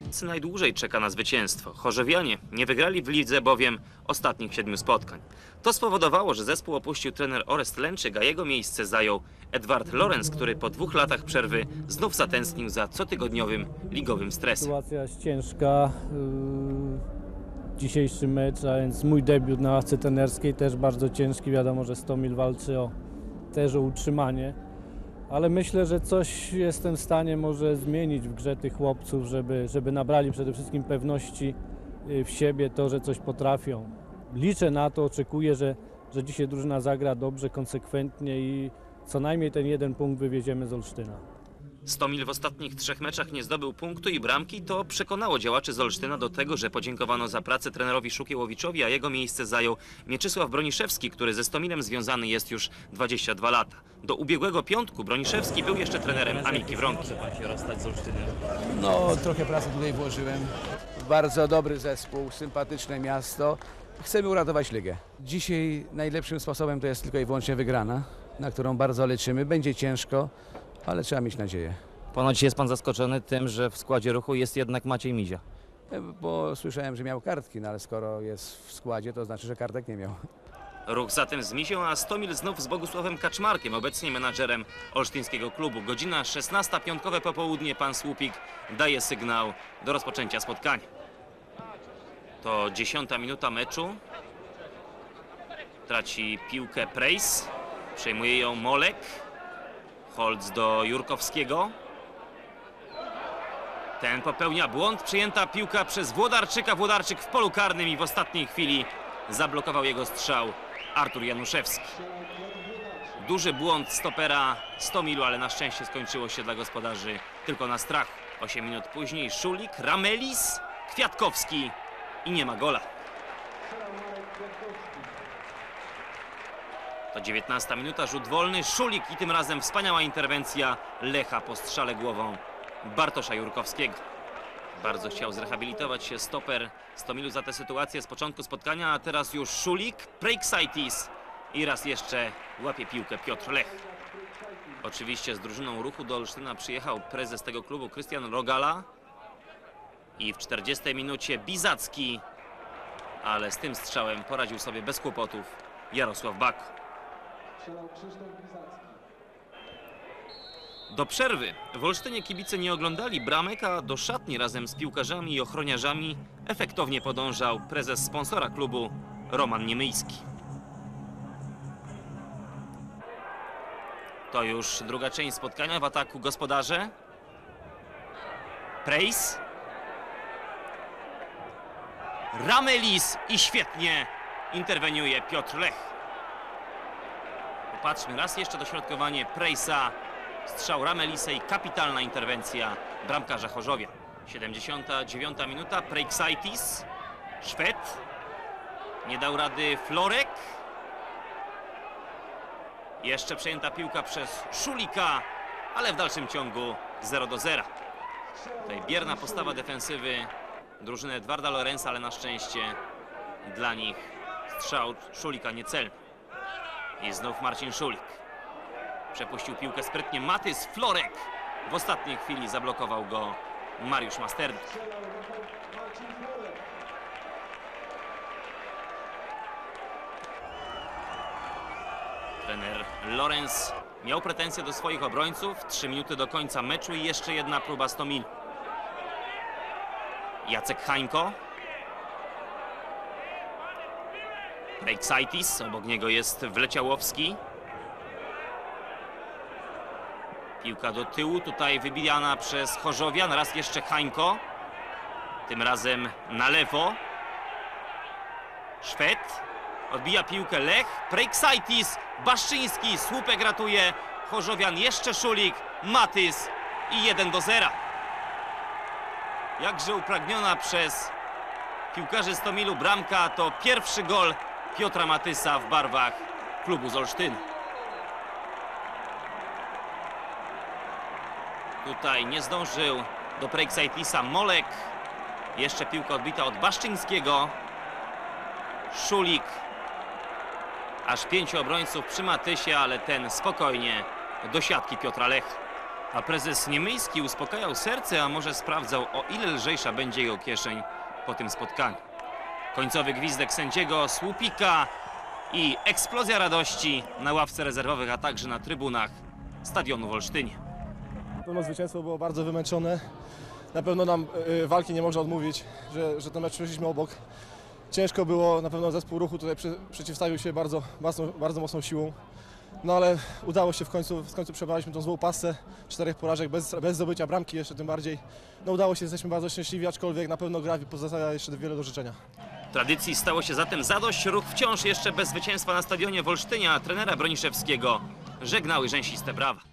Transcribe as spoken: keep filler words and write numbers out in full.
najdłużej czeka na zwycięstwo. Chorzowianie nie wygrali w lidze bowiem ostatnich siedmiu spotkań. To spowodowało, że zespół opuścił trener Orest Lęczyk, a jego miejsce zajął Edward Lorenz, który po dwóch latach przerwy znów zatęsknił za cotygodniowym ligowym stresem. Sytuacja jest ciężka. Dzisiejszy mecz, a więc mój debiut na ławce trenerskiej też bardzo ciężki. Wiadomo, że Stomil walczy o, też o utrzymanie. Ale myślę, że coś jestem w stanie może zmienić w grze tych chłopców, żeby, żeby nabrali przede wszystkim pewności w siebie, to, że coś potrafią. Liczę na to, oczekuję, że, że dzisiaj drużyna zagra dobrze, konsekwentnie i co najmniej ten jeden punkt wywieziemy z Olsztyna. Stomil w ostatnich trzech meczach nie zdobył punktu i bramki. To przekonało działaczy z Olsztyna do tego, że podziękowano za pracę trenerowi Szukiełowiczowi, a jego miejsce zajął Mieczysław Broniszewski, który ze Stomilem związany jest już dwadzieścia dwa lata. Do ubiegłego piątku Broniszewski był jeszcze trenerem Amiki Wronki. Może pan się rozstać z Olsztynem? No, trochę pracy tutaj włożyłem. Bardzo dobry zespół, sympatyczne miasto. Chcemy uratować ligę. Dzisiaj najlepszym sposobem to jest tylko i wyłącznie wygrana, na którą bardzo liczymy. Będzie ciężko, ale trzeba mieć nadzieję. Ponoć jest pan zaskoczony tym, że w składzie Ruchu jest jednak Maciej Mizia. Bo słyszałem, że miał kartki, no ale skoro jest w składzie, to znaczy, że kartek nie miał. Ruch zatem z Mizią, a Stomil znów z Bogusławem Kaczmarkiem, obecnie menadżerem olsztyńskiego klubu. Godzina szesnasta, piątkowe popołudnie. Pan Słupik daje sygnał do rozpoczęcia spotkania. To dziesiąta minuta meczu. Traci piłkę Prejs. Przejmuje ją Molek. Holc do Jurkowskiego. Ten popełnia błąd. Przyjęta piłka przez Włodarczyka. Włodarczyk w polu karnym i w ostatniej chwili zablokował jego strzał Artur Januszewski. Duży błąd stopera Stomilu, ale na szczęście skończyło się dla gospodarzy tylko na strachu. osiem minut później Szulik, Ramelis, Kwiatkowski i nie ma gola. To dziewiętnasta minuta, rzut wolny, Szulik i tym razem wspaniała interwencja Lecha po strzale głową Bartosza Jurkowskiego. Bardzo chciał zrehabilitować się stoper Stomilu za tę sytuację z początku spotkania, a teraz już Szulik, Preiksaitis i raz jeszcze łapie piłkę Piotr Lech. Oczywiście z drużyną Ruchu do Olsztyna przyjechał prezes tego klubu Krystian Rogala i w czterdziestej minucie Bizacki, ale z tym strzałem poradził sobie bez kłopotów Jarosław Bak. Do przerwy w Olsztynie kibice nie oglądali bramek, a do szatni razem z piłkarzami i ochroniarzami efektownie podążał prezes sponsora klubu Roman Niemyjski. To już druga część spotkania. W ataku gospodarze. Prejs. Ramelis i świetnie interweniuje Piotr Lech. Popatrzmy raz jeszcze dośrodkowanie Prejsa. Strzał Ramelisa i kapitalna interwencja bramkarza Chorzowia. siedemdziesiąta dziewiąta minuta. Preiksaitis. Szwed. Nie dał rady Florek. Jeszcze przejęta piłka przez Szulika, ale w dalszym ciągu zero do zera. Tutaj bierna postawa defensywy drużyny Edwarda Lorenza, ale na szczęście dla nich strzał Szulika niecelny. I znów Marcin Szulik. Przepuścił piłkę sprytnie Matys. Florek w ostatniej chwili zablokował go Mariusz Masternik. Trener Lorenz miał pretensje do swoich obrońców. Trzy minuty do końca meczu i jeszcze jedna próba Stomilu. Jacek Hańko. Preiksaitis, obok niego jest Wleciałowski. Piłka do tyłu, tutaj wybijana przez Chorzowian. Raz jeszcze Hańko. Tym razem na lewo. Szwed. Odbija piłkę Lech. Preiksaitis. Baszczyński. Słupek ratuje Chorzowian. Jeszcze Szulik. Matys. I jeden do zera. Jakże upragniona przez piłkarzy Stomilu bramka to pierwszy gol Piotra Matysa w barwach klubu z Olsztyna. Tutaj nie zdążył do Preiksaitis Molek. Jeszcze piłka odbita od Baszczyńskiego. Szulik. Aż pięciu obrońców przy Matysie, ale ten spokojnie do siatki Piotra Lech. A prezes Niemyjski uspokajał serce, a może sprawdzał, o ile lżejsza będzie jego kieszeń po tym spotkaniu. Końcowy gwizdek sędziego, słupika i eksplozja radości na ławce rezerwowych, a także na trybunach stadionu w Olsztynie. Na pewno zwycięstwo było bardzo wymęczone. Na pewno nam y, walki nie można odmówić, że, że ten mecz przeszliśmy obok. Ciężko było, na pewno zespół Ruchu tutaj przy, przeciwstawił się bardzo, bardzo, bardzo mocną siłą. No ale udało się w końcu, w końcu przebraliśmy tą złą pasę, czterech porażek bez, bez zdobycia bramki jeszcze tym bardziej. No udało się, jesteśmy bardzo szczęśliwi, aczkolwiek na pewno gra pozostawia jeszcze wiele do życzenia. Tradycji stało się zatem zadość. Ruch wciąż jeszcze bez zwycięstwa na stadionie w Olsztynie, a trenera Broniszewskiego żegnały rzęsiste brawa.